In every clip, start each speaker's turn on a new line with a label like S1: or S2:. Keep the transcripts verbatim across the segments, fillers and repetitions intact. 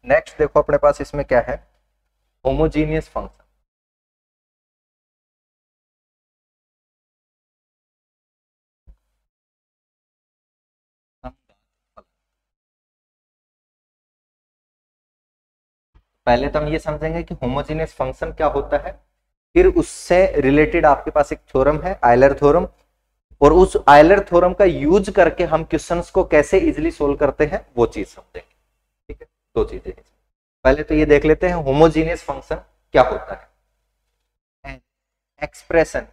S1: Next देखो अपने पास इसमें क्या है, होमोजीनियस फंक्शन। पहले तो हम ये समझेंगे कि होमोजीनियस फंक्शन क्या होता है, फिर उससे रिलेटेड आपके पास एक थ्योरम है आयलर थ्योरम, और उस आयलर थ्योरम का यूज करके हम क्वेश्चंस को कैसे इजीली सोल्व करते हैं वो चीज समझेंगे। ठीक है, दो चीजें। पहले तो ये देख लेते हैं होमोजीनियस फंक्शन क्या होता है। Expression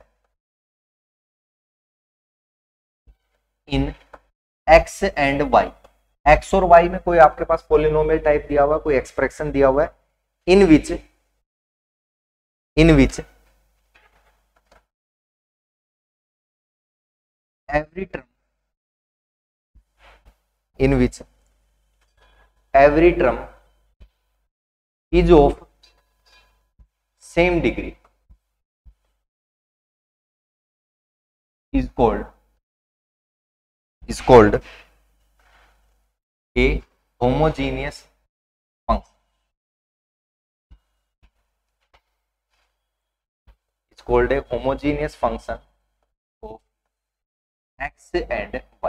S1: in x and y, x और वाई में कोई आपके पास पोलिनोमियल टाइप दिया हुआ है, कोई एक्सप्रेशन दिया हुआ है, इन विच इन विच every term in which every term is of same degree is called is called a homogeneous function. It's called a homogeneous function of x and y.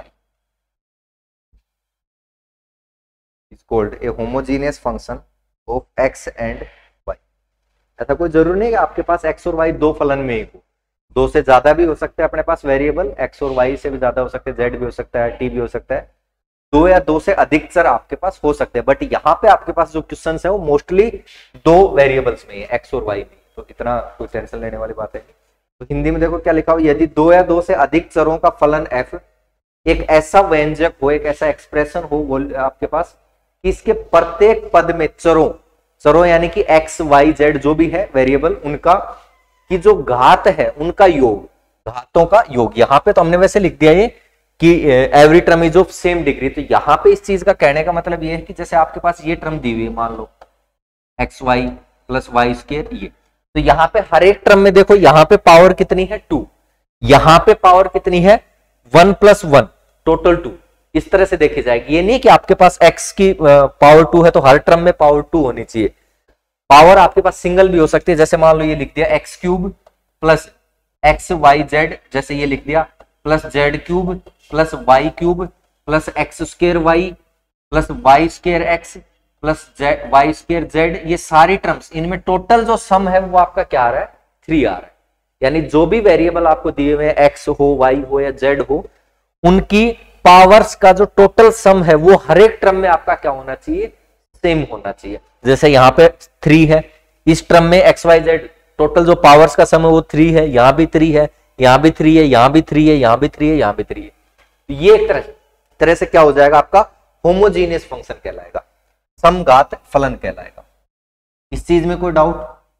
S1: Is called a homogeneous function of x and y. ऐसा कोई जरूरी नहीं कि आपके पास x और y दो फलन में ही हो, दो से ज्यादा भी हो सकते हैं अपने पास वेरिएबल, x और y से भी ज्यादा हो सकते हैं, z भी हो सकता है, t भी हो सकता है, दो या दो से अधिक चर आपके पास हो सकते हैं। बट यहाँ पे आपके पास जो क्वेश्चन है वो मोस्टली दो वेरिएबल्स में है, x और y में, तो इतना कोई टेंशन लेने वाली बात है नहीं। तो हिंदी में देखो क्या लिखा हो, यदि दो या दो से अधिक चरों का फलन f एक ऐसा व्यंजक हो, एक ऐसा एक्सप्रेशन हो वो आपके पास कि इसके प्रत्येक पद में चरों चरों यानी कि x y z जो भी है वेरिएबल, उनका की जो घात है उनका योग, घातों का योग। यहाँ पे तो हमने वैसे लिख दिया ये कि every term is of same degree, तो यहाँ पे इस चीज का कहने का मतलब ये है कि जैसे आपके पास ये टर्म दी हुई है, मान लो x y plus y square, ये तो यहाँ पे हर एक टर्म में देखो यहाँ पे पावर कितनी है टू, यहाँ पे पावर कितनी है one plus one, total two. इस तरह से देखी जाएगी, ये नहीं कि आपके पास x की पावर टू है तो हर टर्म में पावर टू होनी चाहिए। पावर आपके पास सिंगल भी हो सकती है, जैसे मान लो ये लिख दिया x cube plus x y z, जैसे ये लिख दिया plus z cube plus y cube plus x square y plus y square x plus z y square z, ये सारी टर्म्स, इनमें टोटल जो सम है वो आपका क्या आ रहा है, थ्री आ रहा है। यानी जो भी वेरिएबल आपको दिए हुए हैं, एक्स हो वाई हो या जेड हो, उनकी पावर्स का जो टोटल सम है वो हर एक टर्म में आपका क्या होना चाहिए, सेम होना चाहिए। जैसे यहाँ पे थ्री है, इस टर्म में एक्स वाई जेड टोटल जो पावर्स का सम है वो थ्री है, यहां भी थ्री है, यहां भी थ्री है, यहां भी थ्री है, यहां भी थ्री है, यहां भी थ्री है। तो ये एक तरह तरह से क्या हो जाएगा, आपका होमोजीनियस फंक्शन कहलाएगा, समघात फलन कहलाएगा। इस चीज में कोई डाउट?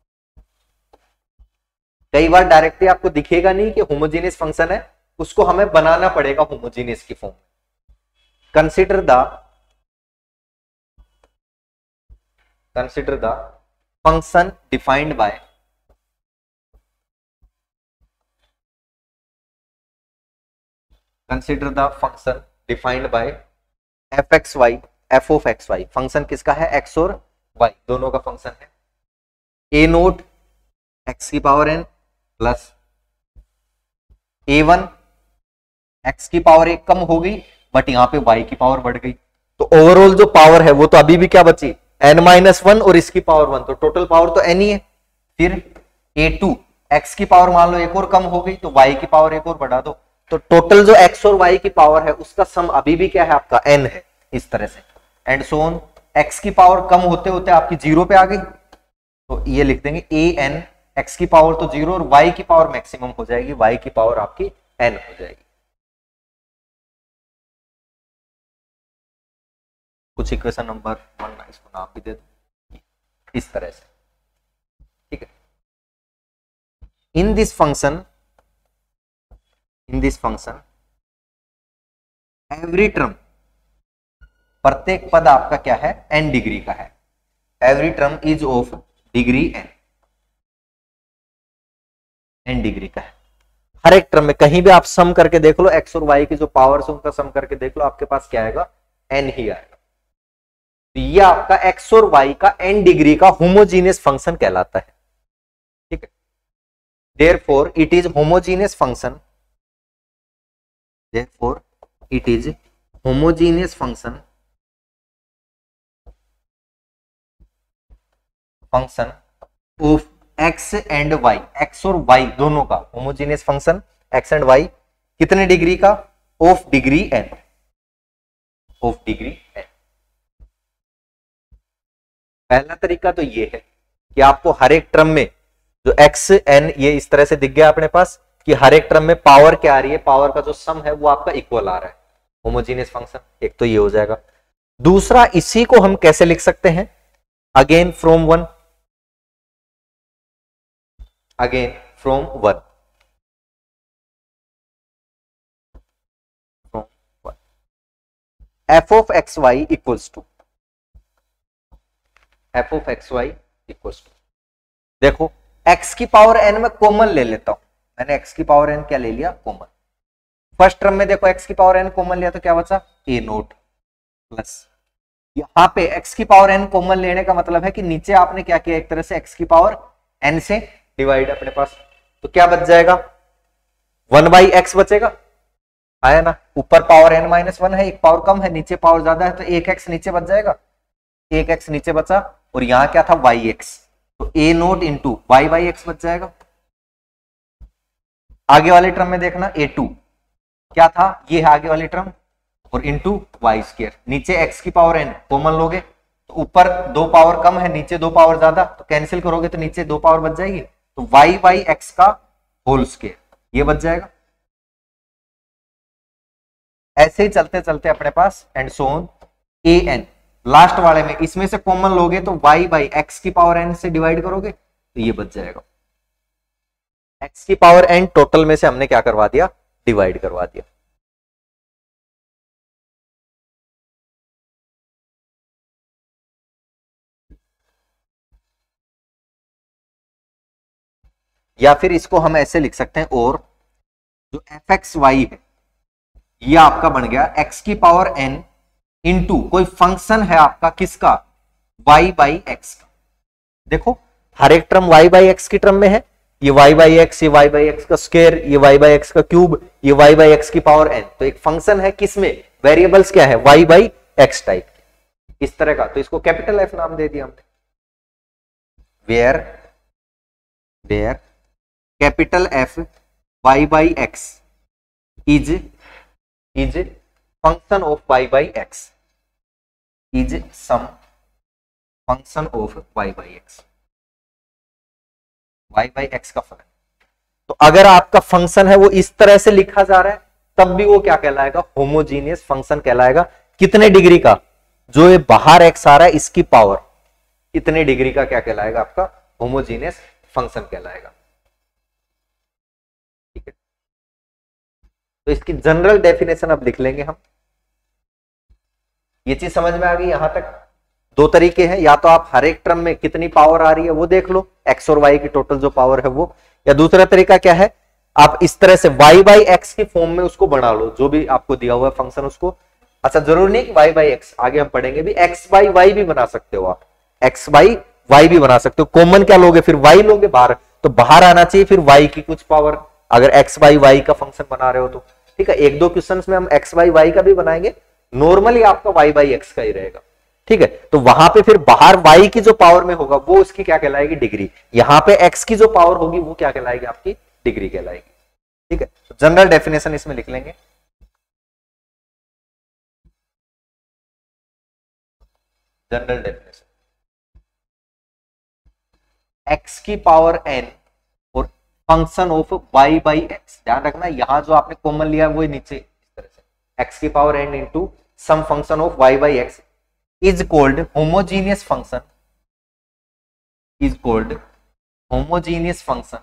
S1: कई बार डायरेक्टली आपको दिखेगा नहीं कि होमोजीनियस फंक्शन है, उसको हमें बनाना पड़ेगा होमोजीनियस की फॉर्म में। Consider the consider the function defined by consider the function defined by f x y, f of x y. Function किसका है, एक्स और वाई दोनों का फंक्शन है। ए नोट एक्स की power n plus a one, x की power एक कम हो गई बट यहां पे वाई की पावर बढ़ गई, तो ओवरऑल जो पावर है वो तो अभी भी क्या बची, एन माइनस वन और इसकी पावर वन, तो टोटल पावर तो एन ही है। फिर ए टू, एक्स की पावर मान लो एक और कम हो गई तो वाई की पावर एक और बढ़ा दो, तो टोटल जो एक्स और वाई की पावर है उसका सम अभी भी क्या है, आपका एन है। इस तरह से एंड सो ऑन, एक्स की पावर कम होते होते आपकी जीरो पे आ गई, तो ये लिख देंगे ए एन, एक्स की पावर तो जीरो और वाई की पावर मैक्सिमम हो जाएगी, वाई की पावर आपकी एन हो जाएगी। कुछ इक्वेशन नंबर वन, इसको नाम भी दे दो इस तरह से, ठीक है। In this function in this function every term, प्रत्येक पद आपका क्या है, एन डिग्री का है। Every term is of degree n, n degree का है। हर एक टर्म में कहीं भी आप सम करके देख लो, एक्स और वाई की जो पावर्स है उनका सम करके देख लो, आपके पास क्या आएगा, एन ही आएगा। तो ये आपका एक्स और वाई का एन डिग्री का होमोजीनियस फंक्शन कहलाता है, ठीक है। Therefore it is homogeneous function, therefore it is homogeneous function function of x and y, x और वाई दोनों का homogeneous function x and y कितने डिग्री का, of degree n, of degree n. पहला तरीका तो ये है कि आपको हर एक टर्म में जो एक्स एन ये इस तरह से दिख गया अपने पास कि हर एक टर्म में पावर क्या आ रही है, पावर का जो सम है वो आपका इक्वल आ रहा है, होमोजीनियस फंक्शन। एक तो ये हो जाएगा। दूसरा इसी को हम कैसे लिख सकते हैं, again from one, again from one, f of x y equals to, f of x y equals to, देखो x की पावर n में कॉमन ले लेता हूं, मैंने x की पावर n क्या ले लिया, कॉमन। फर्स्ट टर्म में देखो x की पावर n कॉमन लिया तो क्या बचा, a नोट प्लस, यहां पे x की पावर n कॉमन लेने का मतलब है कि नीचे आपने क्या किया, एक तरह से x की पावर n से डिवाइड अपने पास, तो क्या बच जाएगा, वन बाई एक्स बचेगा, आया ना। ऊपर पावर n माइनस वन है, एक पावर कम है, नीचे पावर ज्यादा है, तो एक x नीचे बच जाएगा, एक x नीचे बचा, और यहां क्या था वाई एक्स, तो a naught into y by x बच जाएगा। आगे वाले टर्म में देखना a टू क्या था, ये है आगे वाली टर्म, और इंटू वाई स्क्वायर, नीचे x की पावर n कॉमन लोगे तो ऊपर दो पावर कम है, नीचे दो पावर ज्यादा, तो कैंसिल करोगे तो नीचे दो पावर बच जाएगी, तो वाई बाई एक्स का होल स्क्वायर ये बच जाएगा। ऐसे ही चलते चलते अपने पास and so on a n, last वाले में इसमें से कॉमन लोगे तो y बाई एक्स की पावर n से डिवाइड करोगे तो ये बच जाएगा, x की पावर n टोटल में से हमने क्या करवा दिया, डिवाइड करवा दिया। या फिर इसको हम ऐसे लिख सकते हैं, और जो एफ एक्स वाई है ये आपका बन गया x की पावर n इंटू कोई फंक्शन है आपका किसका, y बाई एक्स का। देखो हर एक टर्म y बाई एक्स की टर्म में है, ये y बाई एक्स, ये y बाई एक्स का स्क्वायर, ये y बाई एक्स का क्यूब, ये y बाई एक्स की पावर n, तो एक फंक्शन है किसमें, वेरिएबल्स क्या है, y बाई एक्स टाइप इस तरह का, तो इसको कैपिटल F नाम दे दिया हमने, where where capital F y by x is is function of y by x, is some function of y by x, y by x का फंक्शन। तो अगर आपका फंक्शन है वो इस तरह से लिखा जा रहा है तब भी वो क्या कहलाएगा, होमोजीनियस फंक्शन कहलाएगा। कितने डिग्री का, जो ये बाहर x आ रहा है इसकी पावर कितने डिग्री का क्या कहलाएगा, आपका होमोजीनियस फंक्शन कहलाएगा, ठीक है। तो इसकी जनरल डेफिनेशन अब लिख लेंगे हम। ये चीज समझ में आ गई यहां तक। दो तरीके हैं, या तो आप हर एक टर्म में कितनी पावर आ रही है वो देख लो, एक्स और वाई की टोटल जो पावर है वो, या दूसरा तरीका क्या है, आप इस तरह से y बाई एक्स की फॉर्म में उसको बना लो, जो भी आपको दिया हुआ है फंक्शन उसको। अच्छा जरूरी नहीं कि y बाई एक्स, आगे हम पढ़ेंगे भी x बाई वाई भी बना सकते हो आप, x बाई वाई भी बना सकते हो। कॉमन क्या लोगे, फिर y लोगे बाहर, तो बाहर आना चाहिए फिर y की कुछ पावर, अगर x बाई वाई का फंक्शन बना रहे हो तो, ठीक है। एक दो क्वेश्चन में हम x बाई वाई का भी बनाएंगे, नॉर्मली आपका y बाई एक्स का ही रहेगा, ठीक है। तो वहां पे फिर बाहर y की जो पावर में होगा वो उसकी क्या कहलाएगी, डिग्री। यहां पे x की जो पावर होगी वो क्या कहलाएगी, आपकी डिग्री कहलाएगी, ठीक है। तो जनरल डेफिनेशन इसमें लिख लेंगे, जनरल डेफिनेशन x की पावर n और function of y by x. ध्यान रखना यहां जो आपने कॉमन लिया वो नीचे इस तरह से x की power n into some function of y by x is called homogeneous function, is called homogeneous function,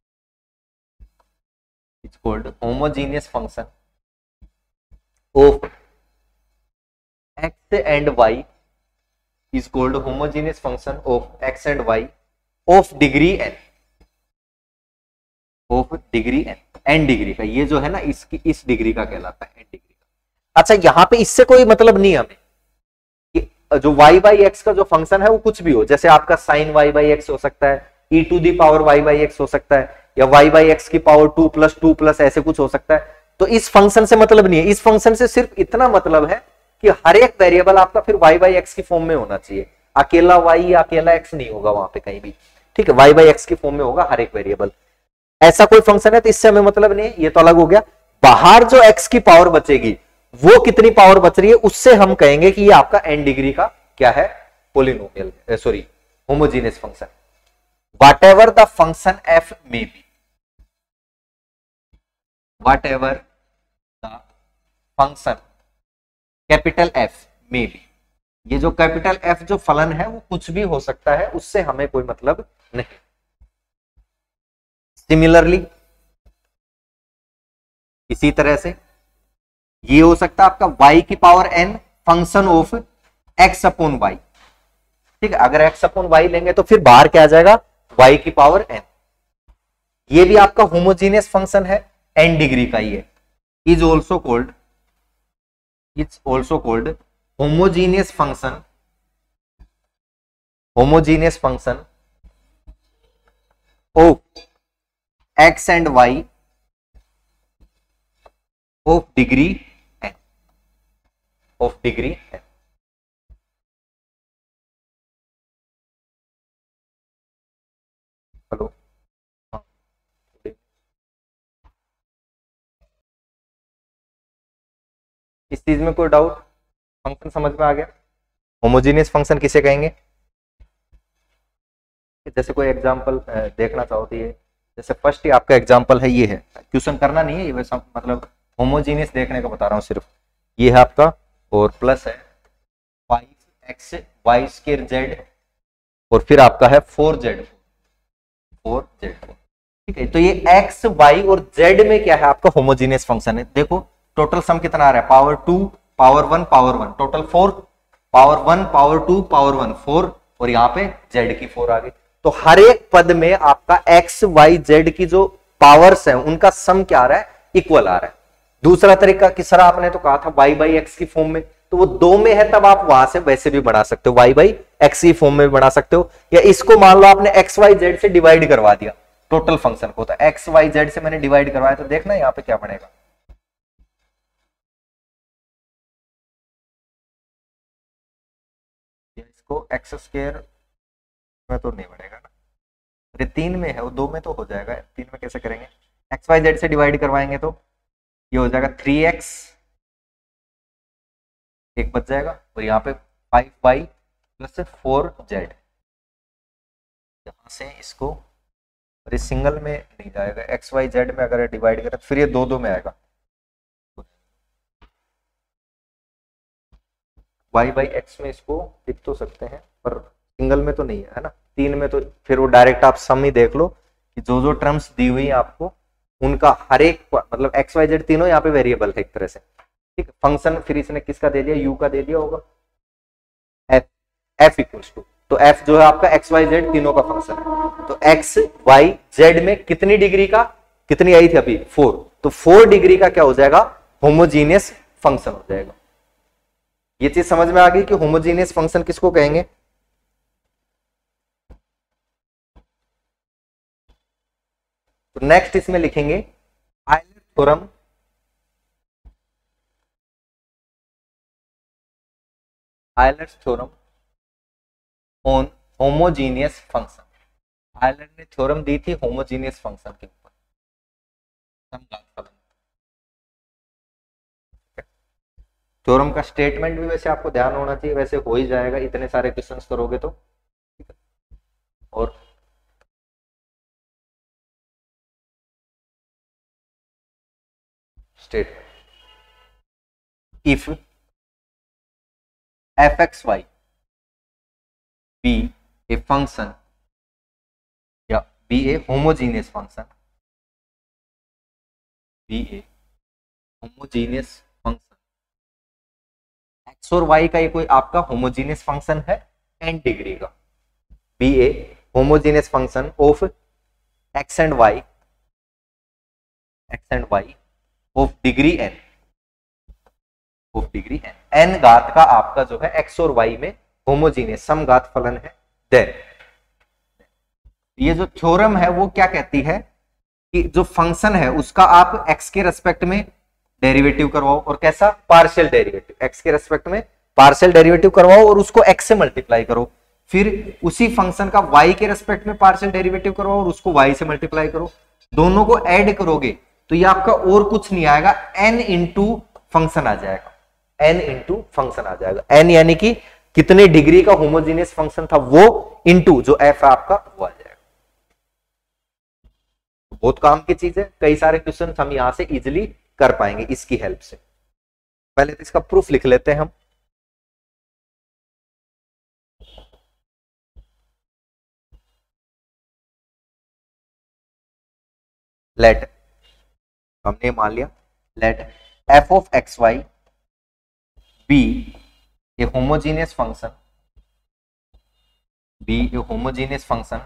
S1: is called homogeneous function of x and y, is called homogeneous function of x and y of degree n, of degree n, n degree का। ये जो है ना इसकी इस degree का कहलाता है n डिग्री का। अच्छा यहां पे इससे कोई मतलब नहीं हमें, जो y बाई एक्स का जो फंक्शन है वो कुछ भी हो, जैसे आपका साइन y बाई एक्स हो सकता है, e to the power y by x हो सकता है, या y बाई एक्स की power two plus two plus ऐसे कुछ हो सकता है। तो इस फंक्शन से मतलब नहीं है, इस फंक्शन से सिर्फ इतना मतलब है कि हर एक वेरिएबल आपका फिर y बाई एक्स की फॉर्म में होना चाहिए, अकेला y या अकेला x नहीं होगा वहां पे कहीं भी, ठीक है, y बाई एक्स की फॉर्म में होगा हर एक वेरिएबल। ऐसा कोई फंक्शन है तो इससे हमें मतलब नहीं है, ये तो अलग हो गया। बाहर जो x की पावर बचेगी वो कितनी पावर बच रही है, उससे हम कहेंगे कि ये आपका n डिग्री का क्या है, polynomial, sorry homogeneous function. whatever the function f may be, whatever the function capital f may be, ये जो कैपिटल f जो फलन है वो कुछ भी हो सकता है, उससे हमें कोई मतलब नहीं। सिमिलरली इसी तरह से ये हो सकता है आपका y की power n function of x upon y, ठीक है, अगर x अपॉन y लेंगे तो फिर बाहर क्या आ जाएगा, y की पावर n। ये भी आपका होमोजीनियस फंक्शन है, n डिग्री का ही है, is also called it's also called homogeneous function, homogeneous function of x and y of degree n, of degree n। Hello, इस चीज में कोई डाउट, फंक्शन समझ में आ गया? होमोजीनियस फंक्शन किसे कहेंगे? जैसे कोई एग्जांपल देखना चाहो तो ये, जैसे फर्स्ट ही आपका एग्जांपल है, ये है, क्वेश्चन करना नहीं है ये, वैसा मतलब होमोजीनियस देखने का बता रहा हूँ सिर्फ। ये है आपका और प्लस है five x y square z और फिर आपका है फोर जेड फोर जेड, ठीक है। तो ये एक्स वाई और जेड में क्या है आपका होमोजीनियस फंक्शन है। देखो टोटल सम कितना आ रहा है, power two power one power one, total four, power one power two power one four, और यहाँ पे जेड की फोर आ गई। तो हर एक पद में आपका एक्स वाई जेड की जो पावर्स है उनका सम क्या आ रहा है, इक्वल आ रहा है। दूसरा तरीका किस तरह आपने तो कहा था वाई बाई एक्स की फॉर्म में, तो वो दो में है तब आप वहां से वैसे भी बना सकते हो, वाई बाई एक्स की फॉर्म में भी बना सकते हो, या इसको मान लो आपने एक्स वाई जेड से डिवाइड करवा दिया टोटल फंक्शन को, तो एक्स वाई जेड से मैंने डिवाइड करवाया, तो देखना यहाँ पे क्या बनेगा, इसको एक्स स्क्वायर में तो नहीं बनेगा ना, अरे तीन में है, वो दो में तो हो जाएगा, तीन में कैसे करेंगे, एक्स वाई जेड से डिवाइड करवाएंगे तो ये हो जाएगा थ्री एक्स, एक बच जाएगा, और यहाँ पे five y plus four z, यहां से इसको, अरे सिंगल में नहीं जाएगा, एक्स वाई जेड में अगर डिवाइड करें तो फिर ये दो दो में आएगा, वाई बाई एक्स में इसको लिख तो सकते हैं पर सिंगल में तो नहीं है, है ना, तीन में तो फिर वो डायरेक्ट आप सम ही देख लो कि जो जो टर्म्स दी हुई है आपको उनका हर एक मतलब एक्स वाई जेड तीनों यहाँ पे वेरिएबल है एक तरह से, ठीक है। फंक्शन फिर इसने किसका दे दिया, यू का दे दिया होगा, एफ एफ इक्वल्स टू, तो एफ जो है आपका एक्स वाई जेड तीनों का फंक्शन है, तो एक्स वाई जेड में कितनी डिग्री का, कितनी आई थी अभी, फोर, तो फोर डिग्री का क्या हो जाएगा, होमोजीनियस फंक्शन हो जाएगा। ये चीज समझ में आ गई कि होमोजीनियस फंक्शन किसको कहेंगे। तो नेक्स्ट इसमें लिखेंगे Euler theorem, Euler theorem on homogeneous function. Euler ने थ्योरम दी थी होमोजीनियस फंक्शन के ऊपर, थ्योरम का स्टेटमेंट भी वैसे आपको ध्यान होना चाहिए, वैसे हो ही जाएगा, इतने सारे क्वेश्चंस करोगे तो, और statement, if f x y be a function या be a homogeneous function, be a homogeneous function, x और वाई का ये कोई आपका होमोजीनियस फंक्शन है एन डिग्री का, be a homogeneous function of x and y, x and y of degree n, of degree n, n घात का आपका जो है एक्स और वाई में होमोजीनियस समघात फलन है। देन ये जो थ्योरम है वो क्या कहती है कि जो फंक्शन है उसका आप एक्स के रेस्पेक्ट में डेरिवेटिव करवाओ, और कैसा, पार्शियल डेरिवेटिव, एक्स के रेस्पेक्ट में पार्शियल डेरिवेटिव करवाओ और उसको एक्स से मल्टीप्लाई करो, फिर उसी फंक्शन का वाई के रेस्पेक्ट में पार्शियल डेरिवेटिव करवाओ और उसको वाई से मल्टीप्लाई करो, दोनों को ऐड करोगे तो ये आपका और कुछ नहीं आएगा, एन इंटू फंक्शन आ जाएगा, एन इंटू फंक्शन आ जाएगा, एन यानी कि कितने डिग्री का होमोजीनियस फंक्शन था वो, इंटू जो एफ है आपका वो आ जाएगा। बहुत काम की चीज है, कई सारे क्वेश्चन हम यहां से इजिली कर पाएंगे इसकी हेल्प से। पहले तो इसका प्रूफ लिख लेते हैं हम। लेट, हमने मान लिया, let f of x y be a homogeneous function, be a homogeneous function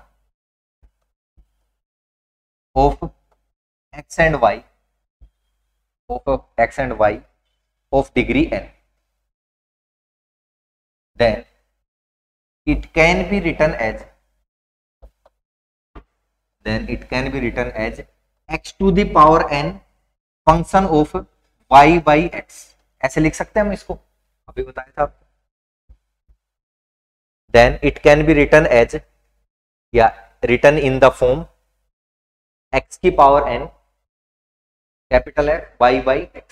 S1: of x and y, of x and y of degree n, then it can be written as, then it can be written as x to the power n function of y by x, ऐसे लिख सकते हैं हम इसको, अभी बताया था आपको। then it can be written as, या written in the form x की पावर n कैपिटल है y by x,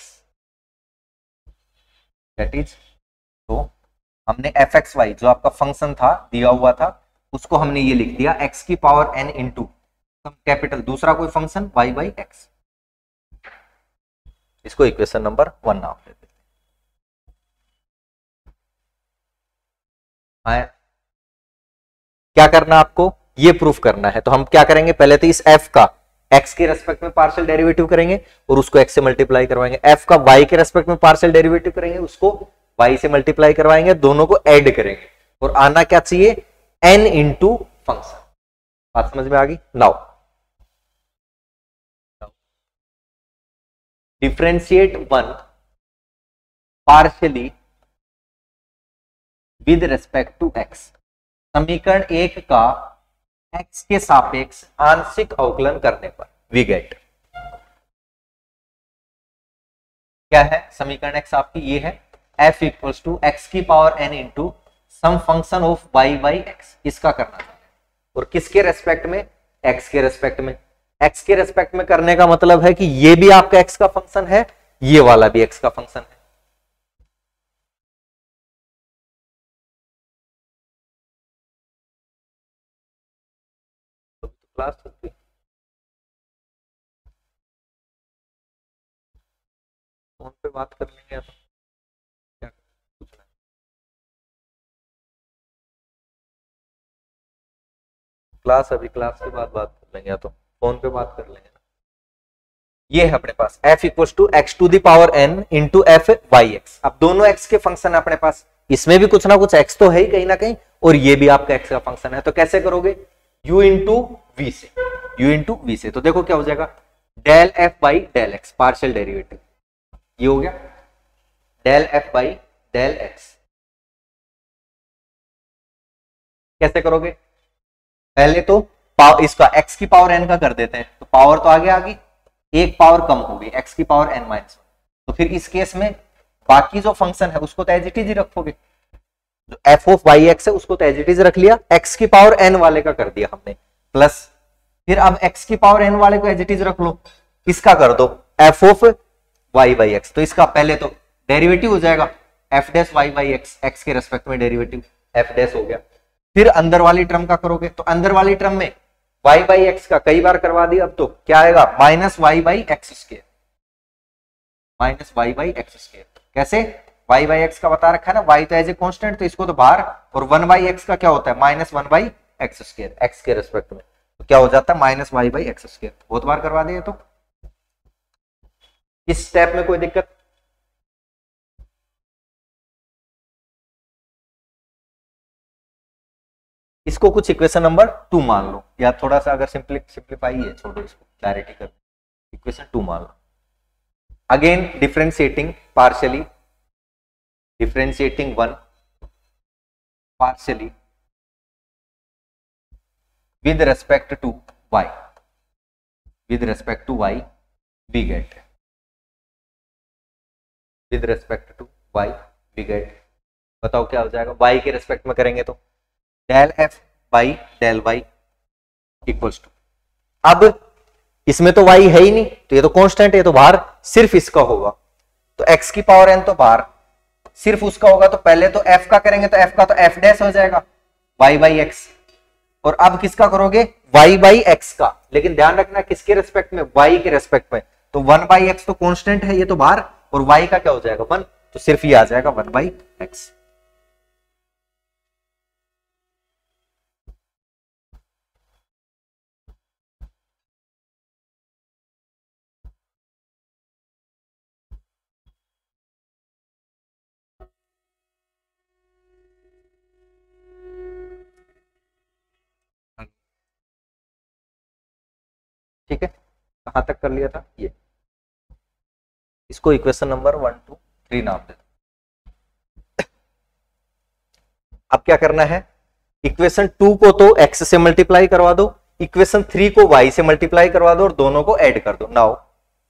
S1: that is, तो हमने एफ एक्स वाई जो आपका फंक्शन था दिया हुआ था उसको हमने ये लिख दिया x की पावर n इंटू कैपिटल दूसरा कोई फंक्शन y बाई x, इसको इक्वेशन नंबर वन नाम देते हैं। क्या करना आपको, ये प्रूफ करना है, तो हम क्या करेंगे, पहले तो इस f का x के रेस्पेक्ट में पार्शियल डेरिवेटिव करेंगे और उसको x से मल्टीप्लाई करवाएंगे, f का y के रेस्पेक्ट में पार्शियल डेरिवेटिव करेंगे, उसको y से मल्टीप्लाई करवाएंगे, दोनों को ऐड करेंगे और आना क्या चाहिए, n इंटू फंक्शन। बात समझ में आ गई। Now differentiate one partially with respect to x, समीकरण एक का x के सापेक्ष आंशिक अवकलन करने पर वी गेट, क्या है समीकरण x आपकी ये है, f इक्वल्स टू एक्स की power n into some function of y by x, इसका करना है, और किसके रेस्पेक्ट में, x के रेस्पेक्ट में। x के रेस्पेक्ट में करने का मतलब है कि ये भी आपका x का फंक्शन है, ये वाला भी x का फंक्शन है। क्लास चलती, फोन पे बात कर लेंगे या तो क्या पूछना है, क्लास अभी क्लास के बाद बात कर लेंगे या तो फोन पे बात कर लेंगे। ये है अपने पास f equals to x to the power n into f y x, अब दोनों x के फंक्शन है अपने पास, इसमें भी कुछ ना कुछ x तो है ही कहीं ना कहीं, और ये भी आपका x का फंक्शन है, तो कैसे करोगे, u इंटू वी से, u इंटू वी से, तो देखो क्या हो जाएगा, del f by del x partial derivative, ये हो गया del f by del x। कैसे करोगे, पहले तो पावर इसका x की पावर n का कर देते हैं, तो पावर तो आगे आ गई, एक पावर कम हो गई x की पावर n माइनस वन, तो फिर इस केस में बाकी जो फंक्शन है उसको तो एज इट इज ही रखोगे, जो f ऑफ वाई एक्स है उसको तो एज इट इज रख लिया, x की पावर n वाले का कर दिया हमने प्लस, फिर अब x की पावर n वाले को एज इट इज रख लो, इसका कर दो f of y by x, तो इसका पहले तो डेरिवेटिव हो जाएगा f dash y by x, x के रेस्पेक्ट में डेरिवेटिव f डैश हो गया, फिर अंदर वाली टर्म का करोगे, तो अंदर वाली टर्म में y बाई एक्स का कई बार करवा दिया, अब तो क्या आएगा, minus y by x square, minus y by x square, कैसे, y बाई एक्स का बता रखा है ना, y तो एज ए कांस्टेंट, तो इसको तो बाहर, और वन बाई एक्स का क्या होता है, minus one by x square, x के रेस्पेक्ट में, तो क्या हो जाता है, minus y by x square, बहुत बार करवा दिए, तो इस स्टेप में कोई दिक्कत, इसको कुछ इक्वेशन नंबर टू मान लो, या थोड़ा सा अगर सिंपली सिंप्लीफाई है, छोड़ो इसको, डायरेक्ट ही कर, इक्वेशन टू मान लो। Again differentiating partially differentiating one partially with respect to y, with respect to y we get, with respect to y we get, बताओ क्या हो जाएगा, y के रेस्पेक्ट में करेंगे तो del f by del y equals to, अब इसमें तो y है ही नहीं तो ये तो कांस्टेंट है, तो बाहर सिर्फ इसका होगा, तो x की पावर n तो बाहर सिर्फ उसका होगा, तो पहले तो f का करेंगे तो f का तो f डैश हो जाएगा y बाई x, और अब किसका करोगे y बाई एक्स का, लेकिन ध्यान रखना किसके रेस्पेक्ट में, y के रेस्पेक्ट में, तो वन बाई एक्स तो कांस्टेंट है ये तो बाहर, और y का क्या हो जाएगा वन, तो सिर्फ ये आ जाएगा वन बाई एक्स। ठीक है, कहां तक कर लिया था ये, इसको equation number one two three नाम दे दो। अब क्या करना है, इक्वेशन टू को तो x से मल्टीप्लाई करवा दो, इक्वेशन थ्री को y से मल्टीप्लाई करवा दो और दोनों को ऐड कर दो। Now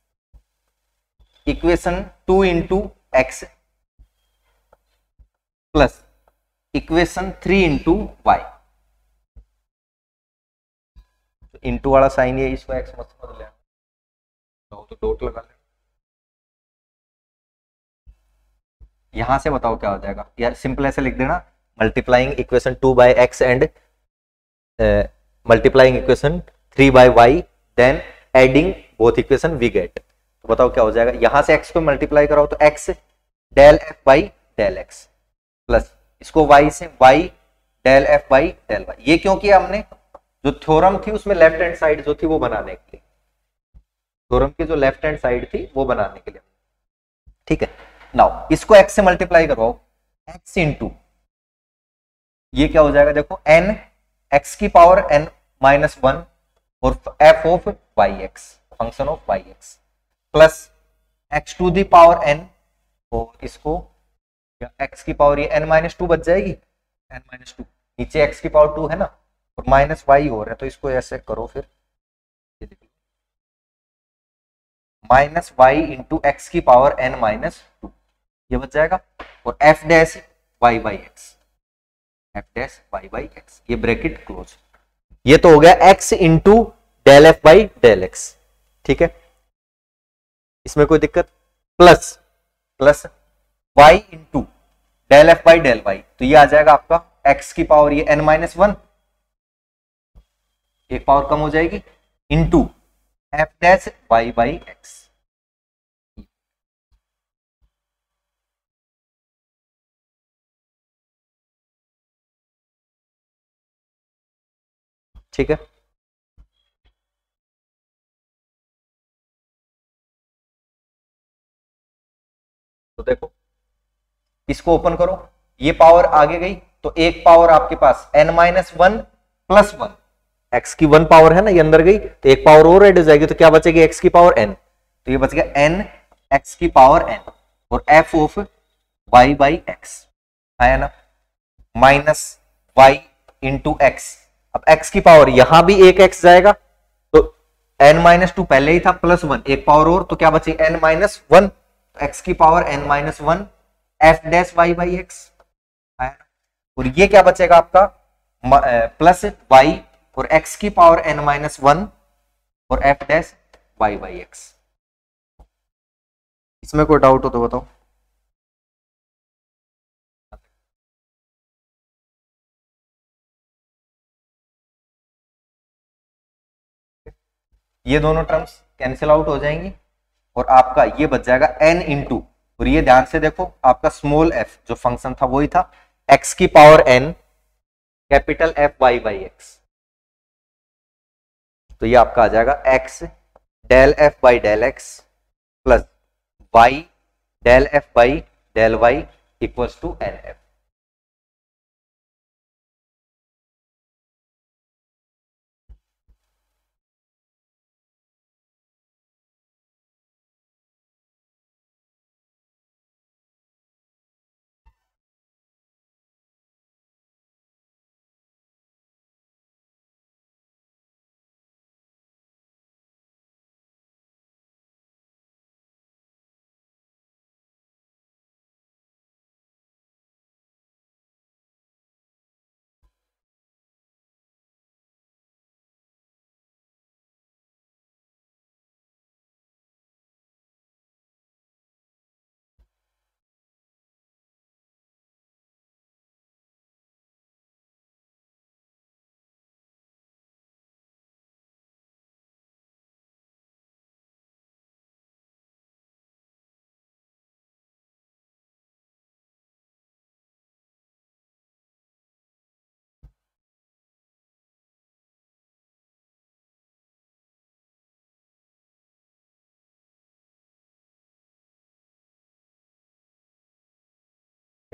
S1: equation two into x plus equation three into y, into वाला साइन है इसको एक्स मत समझ लेना, तो डॉट लगा ले, यहां से बताओ क्या हो जाएगा यार, सिंपल ऐसे लिख देना, multiplying equation two by x and multiplying equation three by y then adding both equation we get, तो बताओ क्या हो जाएगा, यहां से x को मल्टीप्लाई कराओ तो x del f by del x plus इसको y से y del f by del y, ये क्यों किया हमने, जो थ्योरम थी उसमें लेफ्ट हैंड साइड जो थी वो बनाने के लिए, थ्योरम की जो लेफ्ट हैंड साइड थी वो बनाने के लिए, ठीक है। नाउ इसको x से मल्टीप्लाई करवाओ, x इंटू ये क्या हो जाएगा देखो n x की पावर n माइनस वन और f of y x, function of y x plus x to the power n, और इसको x की पावर ये n माइनस टू बच जाएगी, n माइनस टू नीचे x की पावर टू है ना, और माइनस वाई हो रहा है तो इसको ऐसे करो, फिर माइनस वाई इंटू एक्स की पावर n माइनस टू ये बच जाएगा, और f dash y by x, f dash y by x, ये ब्रैकेट क्लोज, ये तो हो गया x into del f by del x, ठीक है, इसमें कोई दिक्कत, plus plus y into del f by del y, तो ये आ जाएगा आपका x की पावर ये n माइनस वन, एक पावर कम हो जाएगी, into f dash y by x, ठीक है। तो देखो इसको ओपन करो, ये पावर आगे गई तो एक पावर आपके पास n minus one plus one, x की वन पावर है ना ये अंदर गई, तो एक पावर और ऐड हो जाएगी, तो क्या बचेगी x की पावर n, तो ये बच गया n x की पावर n और f of y by x आया ना, माइनस वाई इंटू एक्स, अब x की पावर यहां भी एक x जाएगा तो n माइनस टू पहले ही था प्लस वन, एक पावर और, तो क्या बचेगी n माइनस वन, x की power n minus one f dash y by x आया ना, और ये क्या बचेगा आपका प्लस वाई और x की पावर n माइनस वन और f dash y by x. इसमें कोई डाउट हो तो बताओ। ये दोनों टर्म्स कैंसिल आउट हो जाएंगी और आपका ये बच जाएगा n इंटू, और ये ध्यान से देखो आपका स्मॉल f जो फंक्शन था वही था, x की power n capital f y by x, तो ये आपका आ जाएगा x del f by del x plus y del f by del y equals to n f.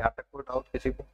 S1: यहाँ तक कोई डाउट किसी को?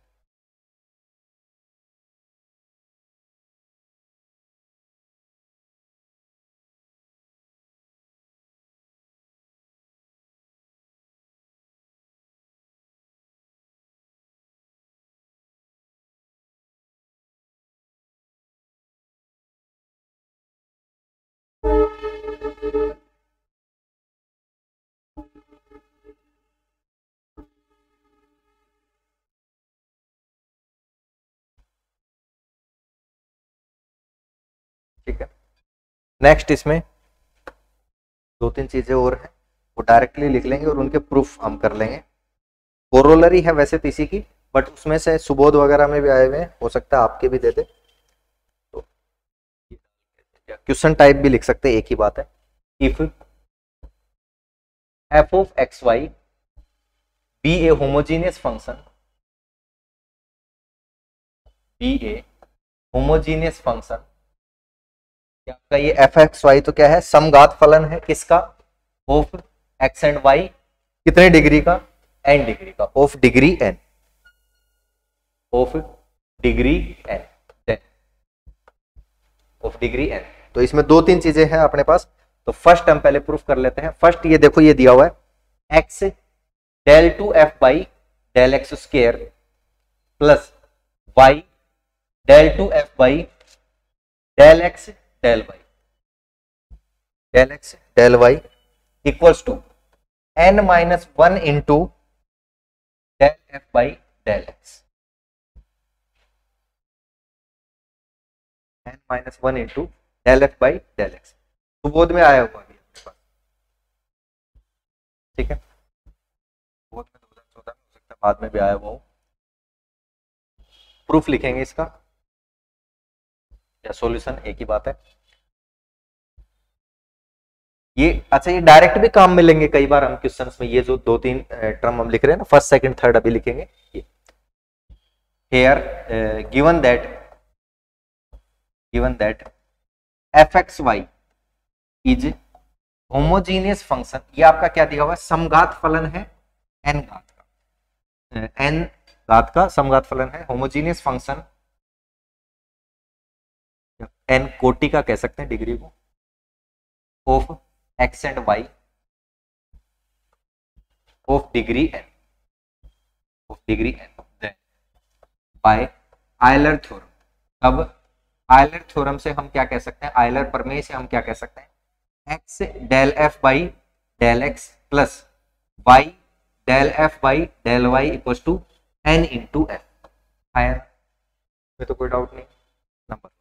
S1: ठीक है, नेक्स्ट इसमें दो तीन चीजें और हैं, वो डायरेक्टली लिख लेंगे और उनके प्रूफ हम कर लेंगे। कोरोलरी है वैसे तीसरी की, बट उसमें से सुबोध वगैरह में भी आए हुए हैं, हो सकता है आपके भी दे दे, तो क्वेश्चन टाइप भी लिख सकते हैं, एक ही बात है। If f of x y be a homogeneous function, be a homogeneous function, आपका ये एफ एक्स वाई तो क्या है, समघात फलन है किसका, ऑफ एक्स एंड वाई, कितने डिग्री का, एन डिग्री का, of degree n, of degree n, then of degree n. तो इसमें दो तीन चीजें हैं अपने पास, तो फर्स्ट हम पहले प्रूफ कर लेते हैं। फर्स्ट ये देखो, ये दिया हुआ है x del two f by del x square plus y del two f by del x del y, del x del y equals to n minus one into del f by del x, n minus one into del f by del x. तो बोध में आया हुआ अभी आपके पास, ठीक है, बोध में दो हजार चौदह में हो सकता है, बाद में भी आया हुआ हो। प्रूफ लिखेंगे इसका या सॉल्यूशन, एक ही बात है ये। अच्छा, ये डायरेक्ट भी काम में लेंगे कई बार हम क्वेश्चंस में, ये जो दो तीन टर्म हम लिख रहे हैं ना, फर्स्ट सेकंड थर्ड अभी लिखेंगे। ये here given that given that f x y is homogeneous function, ये आपका क्या दिया हुआ है, समघात फलन है एन घात का, एन घात का समघात फलन है, होमोजीनियस फंक्शन, एन कोटि का कह सकते हैं डिग्री को, of x and y of degree n, of degree n, then by Euler theorem. अब आयलर थ्योरम से हम क्या कह सकते हैं, आयलर प्रमेय से हम क्या कह सकते हैं, x del f by del x plus y del f by del y equals to n into f. आया में तो कोई डाउट नहीं। नंबर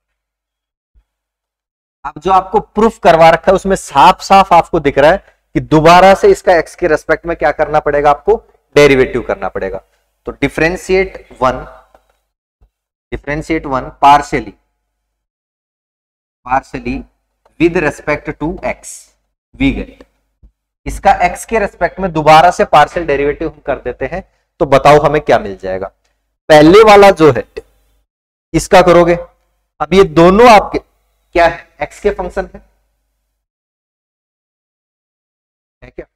S1: अब जो आपको प्रूफ करवा रखा है उसमें साफ साफ आपको दिख रहा है कि दोबारा से इसका एक्स के रेस्पेक्ट में क्या करना पड़ेगा, आपको डेरिवेटिव करना पड़ेगा। तो differentiate one differentiate one partially partially with respect to x, we get इसका एक्स के रेस्पेक्ट में दोबारा से पार्शियल डेरिवेटिव हम कर देते हैं, तो बताओ हमें क्या मिल जाएगा। पहले वाला जो है इसका करोगे, अब ये दोनों आपके क्या है, एक्स के फंक्शन है, है क्या,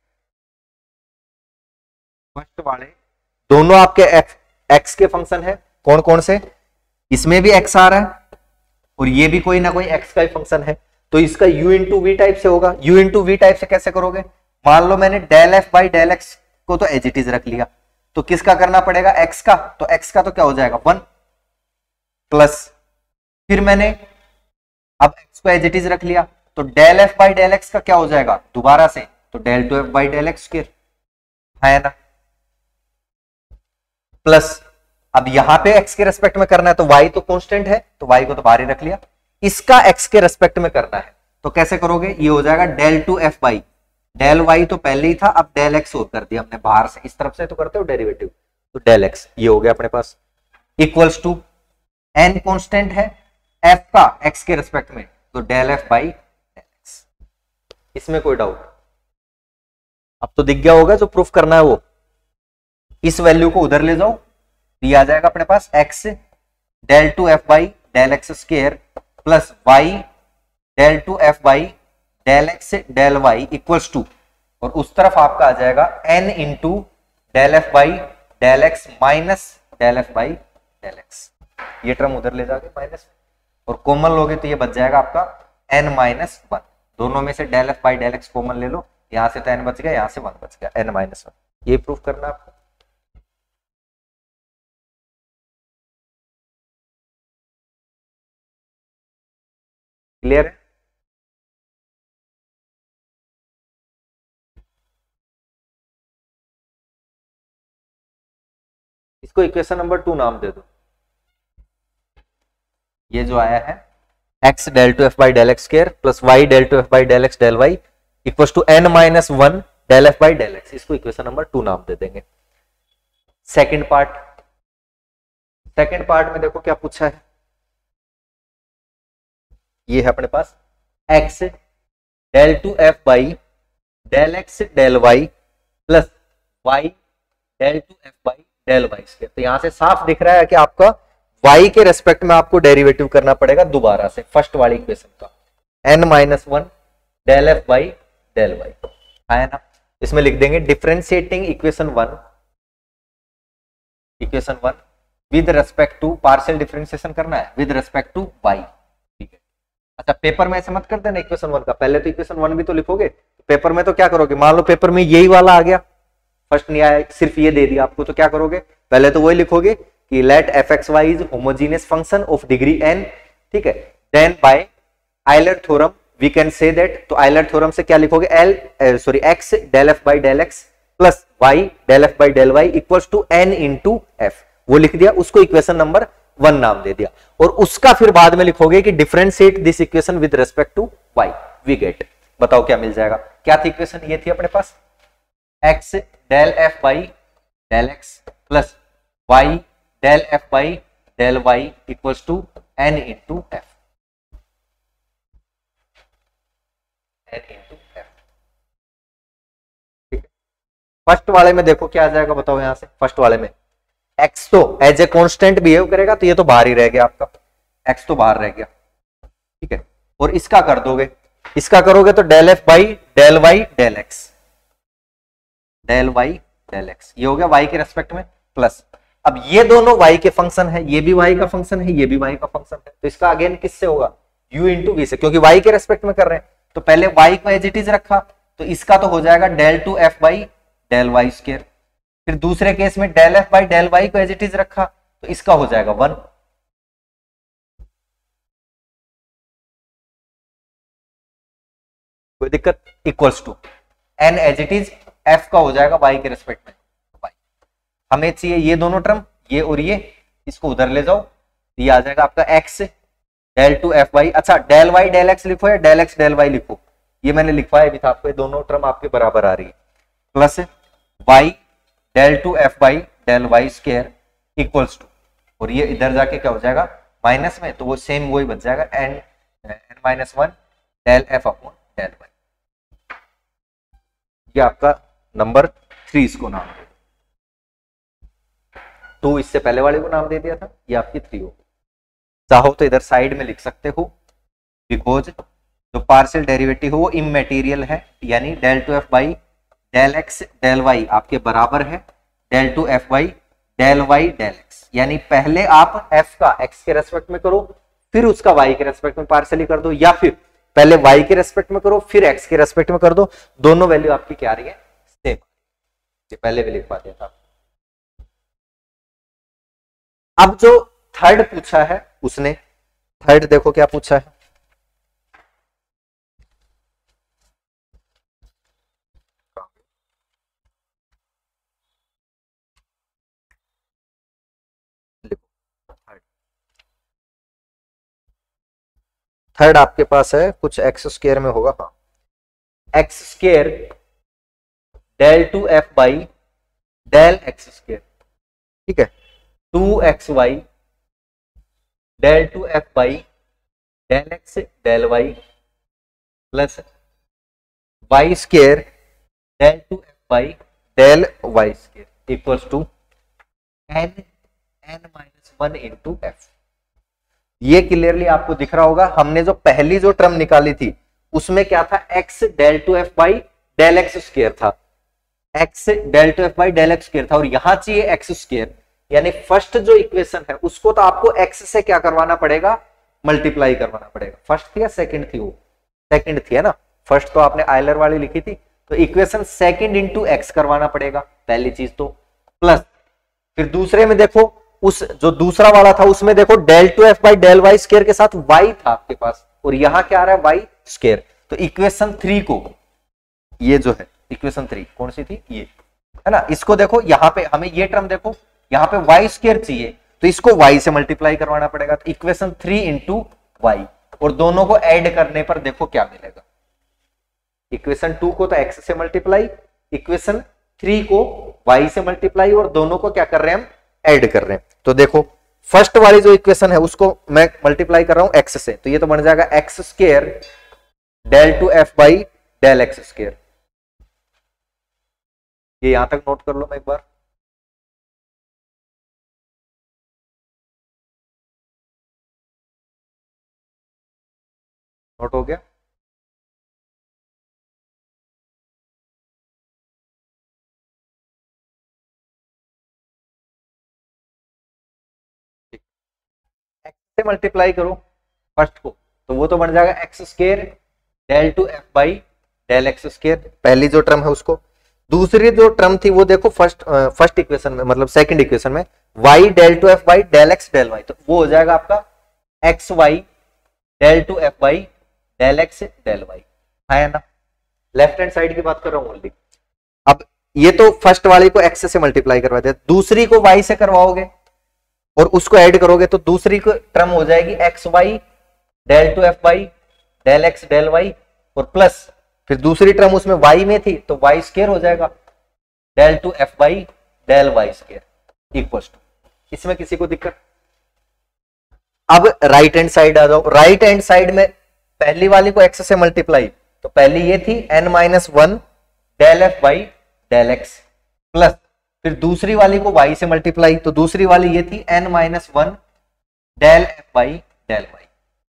S1: फर्स्ट वाले दोनों आपके एक्स के फंक्शन है। कौन कौन से, इसमें भी एक्स आ रहा है और ये भी कोई ना कोई एक्स का ही फंक्शन है, तो इसका u इंटू वी टाइप से होगा। u इंटू वी टाइप से कैसे करोगे, मान लो मैंने del f by del x को तो एज इट इज रख लिया, तो किसका करना पड़ेगा, x का, तो x का तो क्या हो जाएगा वन प्लस, फिर मैंने अब x को एज इट इज रख लिया, तो del f by del x का क्या हो जाएगा दोबारा से, तो del two f by del x square, है ना, प्लस अब यहां पे x के रेस्पेक्ट में करना है, तो y तो कांस्टेंट है, तो y को तो बाहर ही रख लिया, इसका x के रेस्पेक्ट में करना है, तो कैसे करोगे, ये हो जाएगा del two f by del y तो पहले ही था, अब डेल एक्स और कर दिया हमने बाहर से, इस तरफ से तो करते हो डेरिवेटिव, तो डेल एक्स ये हो गया अपने पास, इक्वल्स टू एन कांस्टेंट है एफ का एक्स के रेस्पेक्ट में, तो del f by del x. इसमें कोई डाउट, अब तो दिख गया होगा जो प्रूफ करना है वो, इस वैल्यू को उधर ले जाओ, ये आ जाएगा अपने पास x del two f by del x square plus y del two f by del x del y equals to, और उस तरफ आपका आ जाएगा n into del f by del x minus del f by del x, ये term उधर ले जाके माइनस, और कॉमन लोगे तो ये बच जाएगा आपका एन माइनस वन। दोनों में से del f by del x common ले लो, यहां से तो एन बच गया, यहां से वन बच गया, एन माइनस वन। ये प्रूफ करना आपको। क्लियर है? इसको इक्वेशन नंबर टू नाम दे दो। ये जो आया है x del two f by del x square plus y del two f by del x del y equal to n minus one del f by del x, इसको equation number two नाम दे देंगे। Second part, second part में देखो क्या पूछा है, ये है अपने पास x del two f by del x del y plus y del two f by del y square. तो यहां से साफ दिख रहा है कि आपका y के रेस्पेक्ट में आपको डेरिवेटिव करना पड़ेगा दोबारा से फर्स्ट वाली इक्वेशन का, n minus one del f by del y आया ना। इसमें लिख देंगे differentiating equation one, equation one with respect to, partial differentiation करना है विद रेस्पेक्ट टू y, ठीक है। अच्छा पेपर में ऐसे मत कर देना इक्वेशन वन का, पहले तो इक्वेशन वन भी तो लिखोगे, पेपर में तो क्या करोगे, मान लो पेपर में यही वाला आ गया, फर्स्ट नहीं आया, सिर्फ ये दे दिया आपको, तो क्या करोगे, पहले तो वही लिखोगे कि let f x y is homogeneous function of degree n, ठीक है। Then by Euler theorem we can say that, तो आइलर थ्योरम से क्या लिखोगे, L sorry x del f by del x plus y del f by del y equals to n into f, वो लिख दिया, उसको इक्वेशन नंबर वन नाम दे दिया, और उसका फिर बाद में लिखोगे कि differentiate this equation with respect to y, we get, बताओ क्या मिल जाएगा। क्या थी इक्वेशन, ये थी अपने पास x del f by del x plus y del f by del y equals to n into f, n into f, ठीक है। फर्स्ट वाले में देखो क्या आ जाएगा, बताओ यहां से, फर्स्ट वाले में x तो एज ए कांस्टेंट बिहेव करेगा, तो ये तो बाहर ही रह गया आपका, x तो बाहर रह गया, ठीक है। और इसका कर दोगे, इसका करोगे तो del f by del y del x, del y del x, ये हो गया y के रेस्पेक्ट में, प्लस अब ये दोनों y के फंक्शन है, ये भी y का फंक्शन है, ये भी y का फंक्शन है, तो इसका अगेन किससे होगा, u इंटू वी से, क्योंकि y के रेस्पेक्ट में कर रहे हैं, तो पहले y को एज इट इज रखा, तो इसका तो हो जाएगा del two f by del y square, फिर दूसरे केस में del f by del y को एज इट इज रखा, तो इसका हो जाएगा वन, कोई दिक्कत, equals to n as it is f का हो जाएगा y के रेस्पेक्ट में, हमें चाहिए ये दोनों टर्म, ये और ये, इसको उधर ले जाओ, ये आ जाएगा आपका x del two f y, अच्छा डेल वाई डेल एक्स लिखो या डेल एक्स डेल वाई लिखो, ये मैंने लिखवाया भी था आपको, ये दोनों टर्म आपके बराबर आ रही है, plus y del two f y del y square equals to, और ये इधर जाके क्या हो जाएगा माइनस में, तो वो सेम वही बच जाएगा n n minus one del f upon del y, ये आपका नंबर थ्री, इसको नाम दे, टू इससे पहले वाले को नाम दे दिया था, ये आपकी थ्री हो। चाहो तो इधर साइड में लिख सकते हो, बिकॉज जो पार्शियल डेरिवेटिव हो वो इमैटेरियल है, यानी del two f by del x del y आपके बराबर है del two f y del y del x, यानी पहले आप f का x के रेस्पेक्ट में करो, फिर उसका y के रेस्पेक्ट में पार्शियली कर दो, या फिर पहले y के रेस्पेक्ट में करो फिर x के रेस्पेक्ट में कर दो, दोनों वैल्यू आपकी क्या आ रही है, सेम, ये पहले भी लिख पाते था। अब जो थर्ड पूछा है उसने, थर्ड देखो क्या पूछा है, थर्ड आपके पास है कुछ एक्स स्क्वायर में होगा, हाँ x square del two f by del x square, ठीक है, two x y del two f by del x del y plus y square del two f by del y square equals to n n minus one into f. ये clearly आपको दिख रहा होगा, हमने जो पहली जो टर्म निकाली थी उसमें क्या था, x del two f by del x square था, x del two f by del x square था और यहां चाहिए एक्स स्क्वायर, यानी फर्स्ट जो इक्वेशन है उसको तो आपको एक्स से क्या करवाना पड़ेगा, मल्टीप्लाई करवाना पड़ेगा। फर्स्ट थी या सेकंड थी, वो सेकंड थी है ना, फर्स्ट तो आपने आयलर वाली लिखी थी, तो इक्वेशन सेकंड इंटू एक्स करवाना पड़ेगा पहली चीज तो, प्लस फिर दूसरे में देखो उस जो दूसरा वाला था उसमें देखो del two f by del y square के साथ वाई था आपके पास और यहां क्या आ रहा है वाई स्क्वायर, तो इक्वेशन थ्री को, ये जो है इक्वेशन थ्री कौन सी थी, ये है ना, इसको देखो यहां पे हमें ये टर्म देखो यहां पे वाई स्क्वायर चाहिए तो इसको वाई से मल्टीप्लाई करवाना पड़ेगा, तो इक्वेशन थ्री इंटू वाई और दोनों को ऐड करने पर देखो क्या मिलेगा, इक्वेशन टू को तो एक्स से मल्टीप्लाई, इक्वेशन थ्री को वाई से मल्टीप्लाई और दोनों को क्या कर रहे हैं हम ऐड कर रहे हैं। तो देखो फर्स्ट वाली जो इक्वेशन है उसको मैं मल्टीप्लाई कर रहा हूं एक्स से, तो ये तो बन जाएगा x square del two f by del x square, ये यहां तक नोट कर लो मैं एक बार। नोट हो गया, एक्स से मल्टीप्लाई करो फर्स्ट को तो वो तो बन जाएगा x square del two f by del x square, पहली जो टर्म है उसको, दूसरी जो टर्म थी वो देखो फर्स्ट फर्स्ट इक्वेशन में मतलब सेकंड इक्वेशन में y del two f by del x del y, तो वो हो जाएगा आपका x y del two f by del x del y, है ना, लेफ्ट हैंड साइड की बात कर रहा हूं ओनली। अब ये तो फर्स्ट वाली को एक्स से मल्टीप्लाई करवा दिया, दूसरी को वाई से करवाओगे और उसको ऐड करोगे तो दूसरी को टर्म हो जाएगी x y del two f by del x del y और प्लस फिर दूसरी टर्म उसमें वाई में थी तो वाई स्क्वायर हो जाएगा del two f by del y square equal to, इसमें किसी को दिक्कत। अब राइट हैंड साइड आ जाओ, राइट हैंड साइड में पहली वाली को एक्स से मल्टीप्लाई, तो पहली ये थी n minus one del f by del x plus फिर दूसरी वाली को y से मल्टीप्लाई, तो दूसरी वाली ये थी n minus one del f by del y,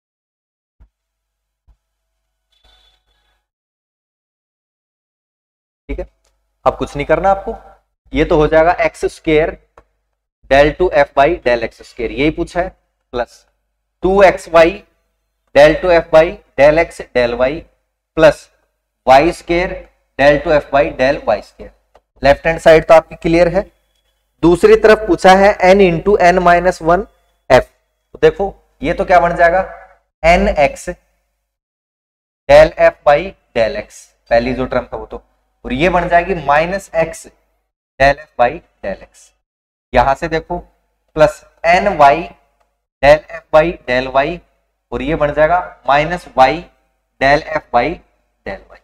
S1: ठीक है। अब कुछ नहीं करना आपको, ये तो हो जाएगा x square del two f by del x square, यही पूछा है, plus two x y del two f by del x del y plus y square del two f by del y square. Left hand side तो आपकी clear है, दूसरी तरफ पूछा है n into n minus one f, तो देखो ये तो क्या बन जाएगा n x del f by del x, पहली जो टर्म था वो तो, और ये बन जाएगी minus x del f by del x, यहां से देखो plus n y del f by del y और ये बन जाएगा minus y del f by del y,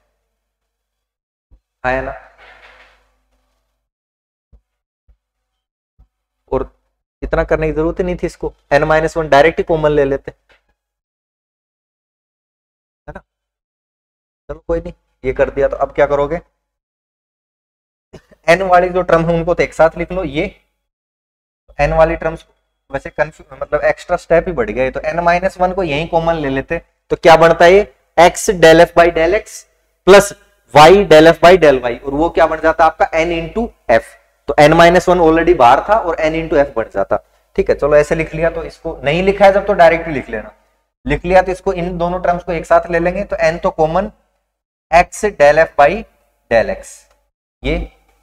S1: है ना। और इतना करने की जरूरत ही नहीं थी, इसको n माइनस वन डायरेक्ट ही कॉमन ले लेते, है ना, चलो कोई नहीं, ये कर दिया। तो अब क्या करोगे, n वाली जो टर्म है उनको तो एक साथ लिख लो, ये n वाली टर्म्स वैसे कंफ्यूज मतलब एक्स्ट्रा स्टेप ही बढ़ गया, तो n माइनस वन को यही कॉमन ले लेते, तो क्या बनता है ये x del f by del x plus y del f by del y, और वो क्या बन जाता है आपका n इंटू एफ, तो n माइनस वन ऑलरेडी बाहर था और n इंटू एफ बन जाता, ठीक है। चलो ऐसे लिख लिया, तो इसको नहीं लिखा है जब तो डायरेक्ट लिख लेना, लिख लिया तो इसको इन दोनों टर्म्स को एक साथ ले लेंगे, तो n तो common x del f by del x, ये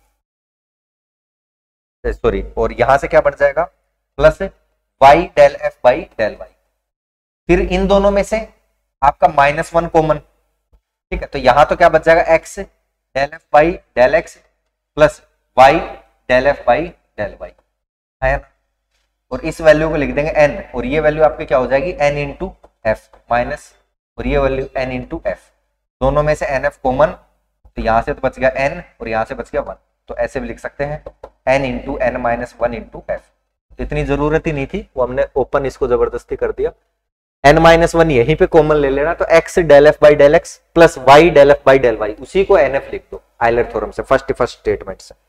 S1: सॉरी, और यहां से क्या बन जाएगा plus y del f by del y, फिर इन दोनों में से आपका माइनस वन कॉमन, ठीक है, तो यहां तो क्या बच जाएगा x del f by del x plus y del f by del y, है ना, और इस वैल्यू को लिख देंगे n, और ये वैल्यू आपकी क्या हो जाएगी n इंटू एफ माइनस, और ये वैल्यू n इंटू एफ, दोनों में से एन एफ कॉमन, तो यहां से तो बच गया n और यहां से बच गया वन, तो ऐसे भी लिख सकते हैं n into n minus one into f, इतनी जरूरत ही नहीं थी, वो हमने ओपन इसको जबरदस्ती कर दिया, n माइनस वन यहीं पे कॉमन ले लेना, तो x del f by del x plus y del f by del y, उसी को nf लिख दो आयलर थ्योरम से, फर्स्ट फर्स्ट स्टेटमेंट से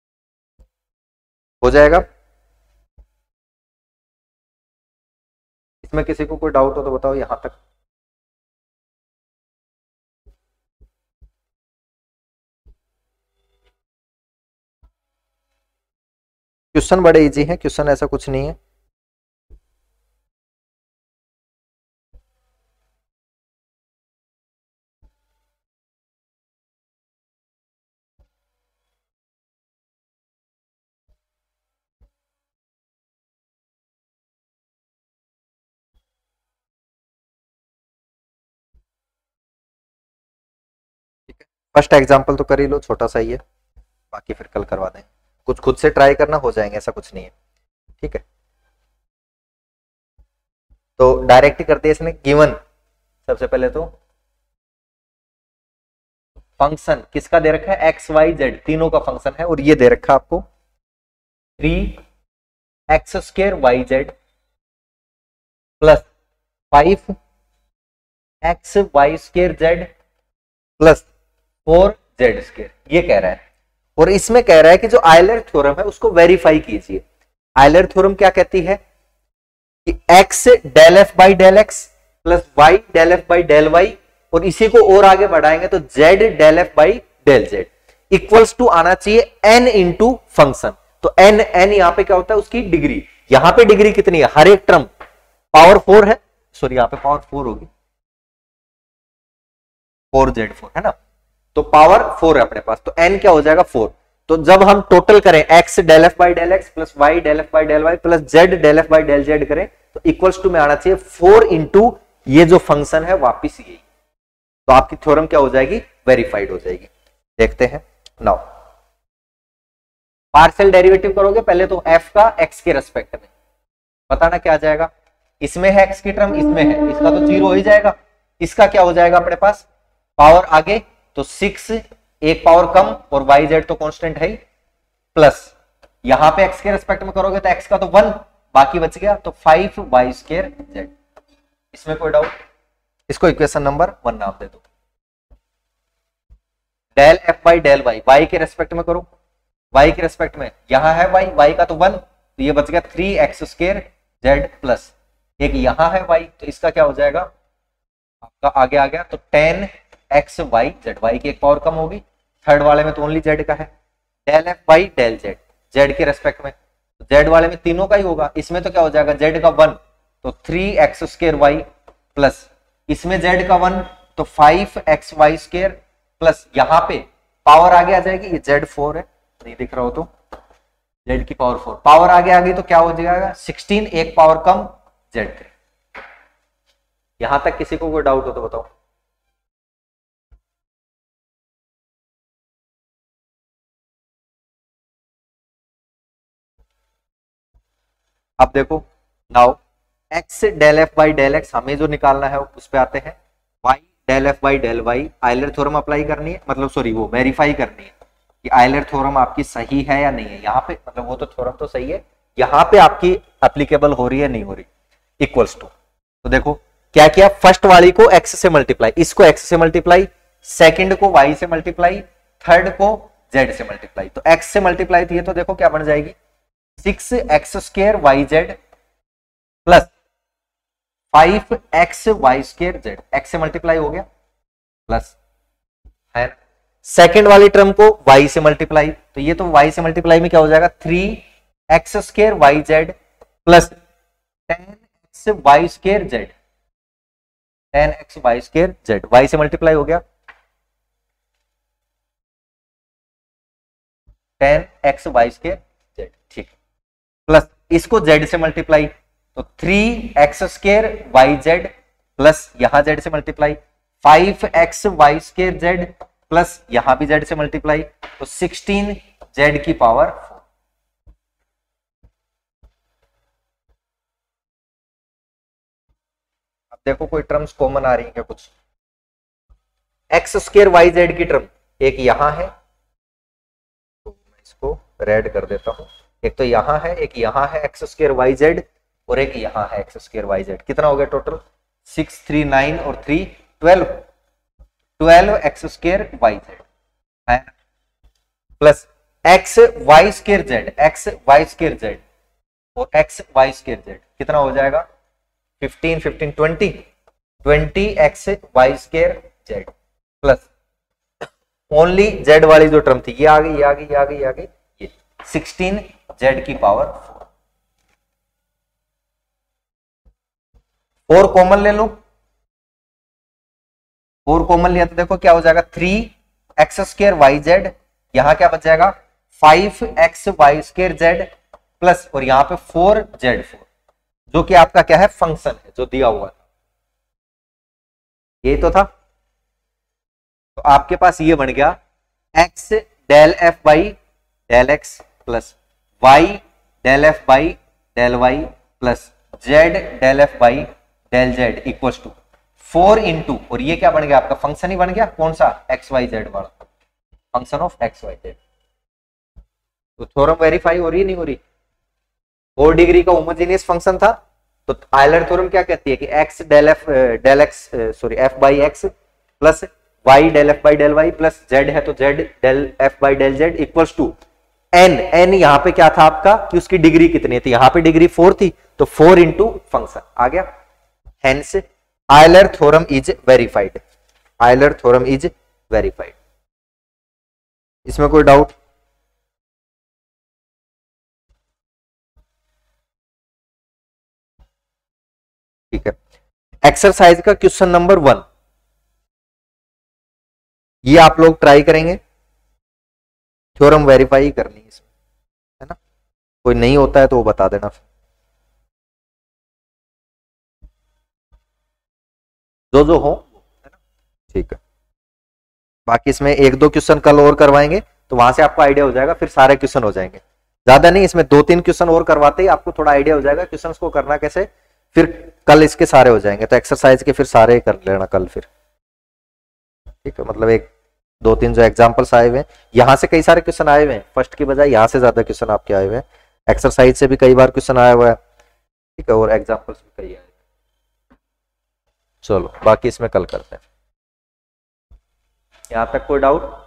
S1: हो जाएगा। इसमें किसी को कोई डाउट हो तो बताओ यहां तक। क्वेश्चन बड़े इजी हैं, क्वेश्चन ऐसा कुछ नहीं है। फर्स्ट एग्जांपल तो कर ही लो, छोटा सा ही है, बाकी फिर कल करवा दें। कुछ खुद से ट्राई करना, हो जाएंगे, ऐसा कुछ नहीं है, ठीक है। तो डायरेक्ट कर दिया इसने, गिवन सबसे पहले तो फंक्शन किसका दे रखा है, एक्स वाई जेड तीनों का फंक्शन है, और ये दे रखा है आपको three x square y z plus five x y square z plus four z square, ये कह रहा है। और इसमें कह रहा है कि जो आयलर थ्योरम है उसको वेरीफाई कीजिए। आयलर थ्योरम क्या कहती है कि x del f by del x plus y del f by del y, और इसी को और आगे बढ़ाएंगे तो z del f by del z equals to आना चाहिए n इंटू फंक्शन। तो n n यहां पे क्या होता है, उसकी डिग्री। यहां पे डिग्री कितनी है, हर एक टर्म पावर फोर है, सॉरी यहां पे पावर फोर होगी, फोर जेड फोर है ना, तो पावर फोर है अपने पास, तो n क्या हो जाएगा, फोर। तो जब हम टोटल करें x del f by del x plus y del f by del y plus z del f by del z करें तो इक्वल्स टू में आना चाहिए फोर इंटू ये जो फंक्शन है वापिस यही, तो आपकी थ्योरम क्या हो जाएगी, वेरीफाइड हो जाएगी। देखते हैं नाउ, पार्शियल डेरिवेटिव करोगे पहले तो f का x के रेस्पेक्ट में, बताना क्या आ जाएगा, इसमें है x की टर्म, इसमें है, इसका तो जीरो हो ही जाएगा, इसका क्या हो जाएगा अपने पास, पावर आगे तो सिक्स, एक पावर कम, और वाई जेड तो कांस्टेंट है ही, प्लस यहां पे x के रेस्पेक्ट में करोगे तो x का तो वन, बाकी बच गया तो फाइव वाई स्क्र जेड। इसमें कोई डाउट, इसको इक्वेशन नंबर वन नाम दे दो। Del f by del y, y के रेस्पेक्ट में करो, वाई के रेस्पेक्ट में यहां है वाई, वाई का तो वन, तो ये बच गया three x square z plus एक यहां है वाई, तो इसका क्या हो जाएगा आपका आगे आ गया, तो ten x y z, y की एक पावर कम होगी, थर्ड वाले में तो ओनली जेड का है, del f by del z, z के रेस्पेक्ट में, जेड वाले में तीनों का ही होगा, इसमें तो क्या हो जाएगा जेड का वन, तो three x square y plus इसमें जेड का वन तो five x y square plus यहां पे पावर आगे आ जाएगी, ये जेड फोर है, नहीं दिख रहा हो तो जेड की पावर फोर, पावर आगे आ गई तो क्या हो जाएगा सिक्सटीन, एक पावर कम जेड थ्री। यहां तक किसी को कोई डाउट हो तो बताओ। अब देखो now x del f by del x हमें जो निकालना है उस पे आते हैं, y del f by del y Euler theorem apply करनी है, मतलब सॉरी वो वेरीफाई करनी है कि आयलर थ्योरम आपकी सही है या नहीं है। यहाँ पे मतलब वो तो थ्योरम तो सही है, यहाँ पे आपकी एप्लीकेबल हो रही है नहीं हो रही, इक्वल्स टू, तो देखो क्या किया, फर्स्ट वाली को x से मल्टीप्लाई, इसको x से मल्टीप्लाई, सेकंड को y से मल्टीप्लाई, थर्ड को z से मल्टीप्लाई, तो x से मल्टीप्लाई थी तो देखो क्या बन जाएगी, six x square y z plus five x y square z, x से मल्टीप्लाई हो गया प्लस है, सेकेंड वाली टर्म को y से मल्टीप्लाई, तो ये तो y से मल्टीप्लाई में क्या हो जाएगा, three x square y z plus ten x y square z, ten x y square z, y से मल्टीप्लाई हो गया ten x y square z, ठीक, प्लस इसको z से मल्टीप्लाई तो three x square y z plus यहां z से multiply five x y square z plus यहां भी z से मल्टीप्लाई तो सिक्सटीन z की पावर फोर। अब देखो कोई टर्म्स कॉमन आ रही है क्या कुछ, एक्स स्क्र वाई जेड की टर्म एक यहां है, तो मैं इसको रेड कर देता हूं, एक तो यहां है, एक यहां है एक्स स्क्र वाई जेड, और एक यहां है एक्स स्क्र वाई जेड, कितना हो गया टोटल, सिक्स थ्री नाइन और three twelve, twelve x square y z है plus x y square z, x y square z और एक्स वाई स्क्र जेड, कितना हो जाएगा fifteen fifteen twenty, twenty x y square z plus only z वाली जो term थी ये आ गई, ये आ गई, ये आ गई, ये आ गई, ये सिक्सटीन जेड की पावर फोर। फोर कॉमन ले लो, फोर कॉमन लिया तो देखो क्या हो जाएगा, three x square y z, यहां क्या बच जाएगा five x y square z plus, और यहां पे फोर जेड फोर, जो कि आपका क्या है फंक्शन है जो दिया हुआ था, यही तो था। तो आपके पास ये बन गया x del f by del x plus y del f by del y plus z del f by del z equal to four into, और ये क्या बन गया आपका फंक्शन ही बन गया, कौन सा एक्स वाई जेड वाला, function of x y z. तो थ्योरम वेरीफाई हो रही है नहीं हो रही, फोर डिग्री का होमोजेनियस फंक्शन था, तो आयलर थ्योरम क्या कहती है कि x del f del x sorry f by x plus y del f by del y plus z है तो z del f by del z equals to n, n यहां पे क्या था आपका कि उसकी डिग्री कितनी थी, यहां पे डिग्री फोर थी तो फोर इंटू फंक्शन आ गया, hence Euler theorem is verified, Euler theorem is verified. इसमें कोई डाउट? ठीक है, एक्सरसाइज का क्वेश्चन नंबर वन, ये आप लोग ट्राई करेंगे, थ्योरम वेरीफाई करनी है इसमें, है ना, कोई नहीं होता है तो वो बता देना फिर। जो जो हो, है ना, ठीक है। बाकी इसमें एक दो क्वेश्चन कल और करवाएंगे तो वहां से आपको आइडिया हो जाएगा, फिर सारे क्वेश्चन हो जाएंगे, ज्यादा नहीं, इसमें दो तीन क्वेश्चन और करवाते ही आपको थोड़ा आइडिया हो जाएगा क्वेश्चन को करना कैसे, फिर कल इसके सारे हो जाएंगे, तो एक्सरसाइज के फिर सारे कर लेना कल फिर, ठीक है। मतलब एक दो तीन जो एग्जांपल्स आए हुए हैं, यहां से कई सारे क्वेश्चन आए हुए हैं, फर्स्ट की बजाय यहां से ज्यादा क्वेश्चन आपके आए हुए हैं, एक्सरसाइज से भी कई बार क्वेश्चन आया हुआ है, ठीक है, और एग्जांपल्स भी कई आए। चलो बाकी इसमें कल करते हैं। यहां तक कोई डाउट?